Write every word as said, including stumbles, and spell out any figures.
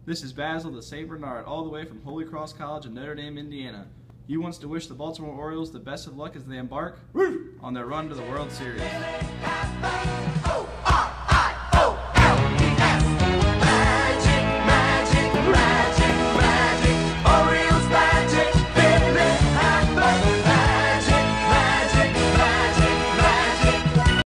This is Basil the Saint Bernard, all the way from Holy Cross College in Notre Dame, Indiana. He wants to wish the Baltimore Orioles the best of luck as they embark on their run to the World Series.